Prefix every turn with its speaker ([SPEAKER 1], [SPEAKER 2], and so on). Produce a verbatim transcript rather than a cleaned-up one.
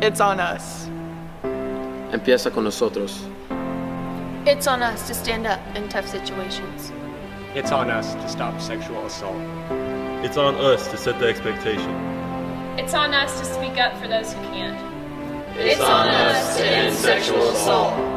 [SPEAKER 1] It's on us.
[SPEAKER 2] Empieza con nosotros.
[SPEAKER 3] It's on us to stand up in tough situations.
[SPEAKER 4] It's on us to stop sexual assault.
[SPEAKER 5] It's on us to set the expectation.
[SPEAKER 6] It's on us to speak up for those who can't.
[SPEAKER 7] It's on us to end sexual assault.